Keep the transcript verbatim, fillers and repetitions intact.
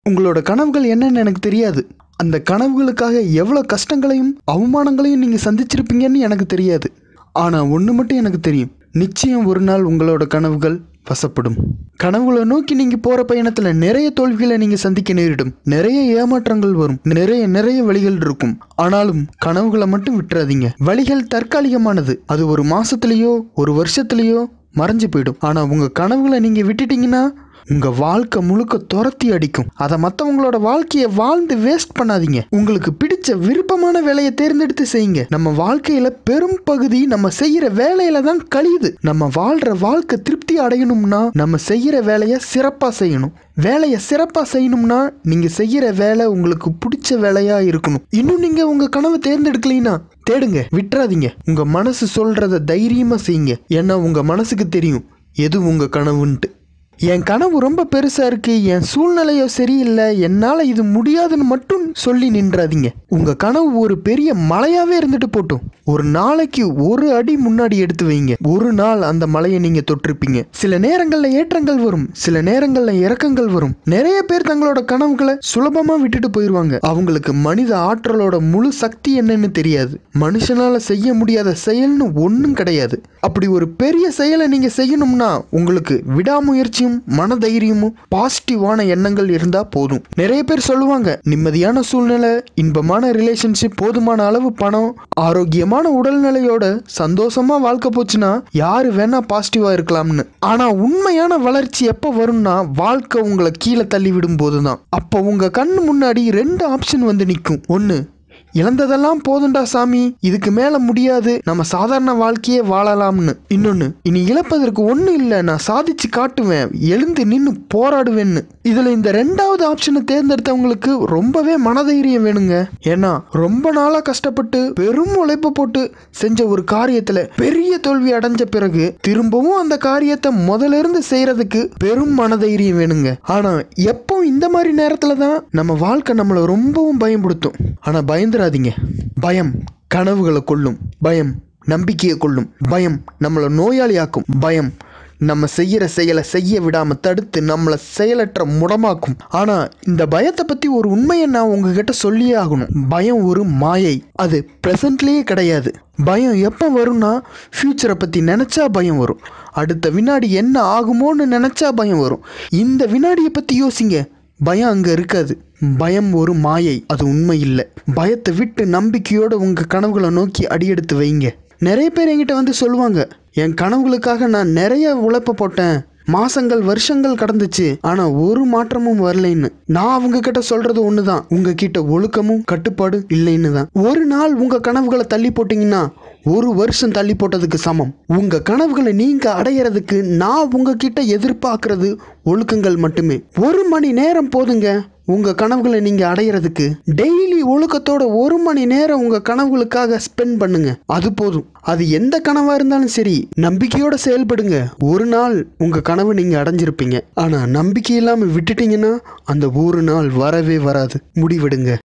உங்களோட கனவுகள் என்னன்னு எனக்கு தெரியாது. அந்த கனவுகளுக்காக எவ்வளோ கஷ்டங்களையும் அவமானங்களையும் நீங்கள் சந்திச்சிருப்பீங்கன்னு எனக்கு தெரியாது. ஆனால் ஒன்று மட்டும் எனக்கு தெரியும், நிச்சயம் ஒரு நாள் உங்களோட கனவுகள் வசப்படும். கனவுகளை நோக்கி நீங்கள் போகிற பயணத்தில் நிறைய தோல்விகளை நீங்கள் சந்திக்க நேரிடும், நிறைய ஏமாற்றங்கள் வரும், நிறைய நிறைய வழிகள் இருக்கும். ஆனாலும் கனவுகளை மட்டும் விட்டுறாதீங்க. வழிகள் தற்காலிகமானது, அது ஒரு மாசத்துலேயோ ஒரு வருஷத்துலேயோ மறைஞ்சு போயிடும். ஆனால் உங்கள் கனவுகளை நீங்கள் விட்டுட்டீங்கன்னா உங்க வாழ்க்கை முழுக்க துரத்தி அடிக்கும். அதை மற்றவங்களோட வாழ்க்கையை வாழ்ந்து வேஸ்ட் பண்ணாதீங்க. உங்களுக்கு பிடிச்ச விருப்பமான வேலையை தேர்ந்தெடுத்து செய்யுங்க. நம்ம வாழ்க்கையில பெரும் பகுதி நம்ம செய்யற வேலையில தான் கழியுது. நம்ம வாழ்ற வாழ்க்கை திருப்தி அடையணும்னா நம்ம செய்யற வேலையை சிறப்பா செய்யணும். வேலையை சிறப்பா செய்யணும்னா நீங்க செய்யற வேலை உங்களுக்கு பிடிச்ச வேலையா இருக்கணும். இன்னும் நீங்க உங்க கனவை தேர்ந்தெடுக்கலைன்னா தேடுங்க, விட்டுறாதீங்க. உங்க மனசு சொல்றத தைரியமா செய்யுங்க. ஏன்னா உங்க மனசுக்கு தெரியும் எது உங்க கனவுன்ட்டு. என் கனவு ரொம்ப பெருசா இருக்கு, என் சூழ்நிலையோ சரியில்லை, என்னால இது முடியாதுன்னு மட்டும் சொல்லி நின்றாதீங்க. உங்க கனவு ஒரு பெரிய மலையாவே இருந்துட்டு போட்டும். ஒரு நாளைக்கு ஒரு அடி முன்னாடி எடுத்து வைங்க. ஒரு நாள் அந்த மலையை நீங்க தொட்டிருப்பீங்க. சில நேரங்கள்ல ஏற்றங்கள் வரும், சில நேரங்கள்ல இறக்கங்கள் வரும். நிறைய பேர் தங்களோட கனவுகளை சுலபமா விட்டுட்டு போயிருவாங்க. அவங்களுக்கு மனித ஆற்றலோட முழு சக்தி என்னன்னு தெரியாது. மனுஷனால செய்ய முடியாத செயல்னு ஒன்றும் கிடையாது. அப்படி ஒரு பெரிய செயலை நீங்க செய்யணும்னா உங்களுக்கு விடாமுயற்சி, மனதைரியமும் பாசிட்டிவான எண்ணங்கள் இருந்தா போதும். நிறைய பேர் சொல்லுவாங்க, நிம்மதியான சூழ்நிலை, இன்பமான ரிலேஷன்ஷிப், போதுமான அளவு பணம், ஆரோக்கியமான உடல்நிலையோட சந்தோஷமா வாழ்க்கை போச்சுன்னா யாரு வேணா பாசிட்டிவா இருக்கலாம்னு. ஆனா உண்மையான வளர்ச்சி எப்ப வரும்னா வாழ்க்கை உங்களை கீழே தள்ளி விடும் போதுதான். அப்ப உங்க கண்ணு முன்னாடி ரெண்டு ஆப்ஷன் வந்து நிற்கும். ஒன்னு, இழந்ததெல்லாம் போதுண்டா சாமி, இதுக்கு மேல முடியாது, நம்ம சாதாரண வாழ்க்கையே வாழலாம்னு. இன்னொன்னு, இனி இழப்பதற்கு ஒண்ணு இல்லை, நான் சாதிச்சு காட்டுவேன், எழுந்து நின்று போராடுவேன்னு. இதுல இந்த ரெண்டாவது ஆப்ஷனை தேர்ந்தெடுத்தவங்களுக்கு ரொம்பவே மனதைரியம் வேணுங்க. ஏன்னா ரொம்ப நாளா கஷ்டப்பட்டு பெரும் உழைப்பு போட்டு செஞ்ச ஒரு காரியத்துல பெரிய தோல்வி அடைஞ்ச பிறகு திரும்பவும் அந்த காரியத்தை முதல்ல இருந்து செய்யறதுக்கு பெரும் மனதைரியம் வேணுங்க. ஆனா எப்போ இந்த மாதிரி நேரத்துல தான் நம்ம வாழ்க்கை நம்மளை ரொம்பவும் பயன்படுத்தும். ஆனா பயந்துராதீங்க. பயம் கனவுகளை கொல்லும், பயம் நம்பிக்கையை கொல்லும், பயம் நம்மளை நோயாளியாக்கும், பயம் நம்ம செய்யற செயலை செய்ய விடாம தடுத்து நம்மளை செயலற்ற முடமாக்கும். ஆனா இந்த பயத்தை பத்தி ஒரு உண்மையை நான் உங்ககிட்ட சொல்லியே ஆகணும். பயம் ஒரு மாயை, அது பிரசன்ட்லயே கிடையாது. பயம் எப்போ வரும்னா ஃபியூச்சரை பற்றி நினச்சா பயம் வரும். அடுத்த வினாடி என்ன ஆகுமோன்னு நினச்சா பயம் வரும். இந்த வினாடியை பற்றி யோசிங்க, பயம் அங்கே இருக்காது. பயம் ஒரு மாயை, அது உண்மை இல்லை. பயத்தை விட்டு நம்பிக்கையோட உங்கள் கனவுகளை நோக்கி அடியெடுத்து வைங்க. நிறைய பேர் என்கிட்ட வந்து சொல்லுவாங்க, என் கனவுகளுக்காக நான் நிறைய உழைப்பு போட்டேன், மாசங்கள் வருஷங்கள் கடந்துச்சு, ஆனா ஒரு மாற்றமும் வரலைன்னு. நான் அவங்க கிட்ட சொல்றது ஒண்ணுதான், உங்ககிட்ட ஒழுக்கமும் கட்டுப்பாடு இல்லைன்னு தான். ஒரு நாள் உங்க கனவுகளை தள்ளி போட்டீங்கன்னா ஒரு வருஷம் தள்ளி போட்டதுக்கு சமம். உங்க கனவுகளை நீங்க அடையிறதுக்கு நான் உங்ககிட்ட எதிர்பார்க்கறது ஒழுக்கங்கள் மட்டுமே. ஒரு மணி நேரம் போதுங்க உங்க கனவுகளை நீங்க அடையிறதுக்கு. டெய்லி ஒழுக்கத்தோட ஒரு மணி நேரம் உங்க கனவுகளுக்காக ஸ்பெண்ட் பண்ணுங்க, அது போதும். அது எந்த கனவா இருந்தாலும் சரி, நம்பிக்கையோட செயல்படுங்க. ஒரு நாள் உங்க கனவு நீங்க அடைஞ்சிருப்பீங்க. ஆனா நம்பிக்கை இல்லாம விட்டுட்டீங்கன்னா அந்த ஒரு நாள் வரவே வராது. முடிவெடுங்க.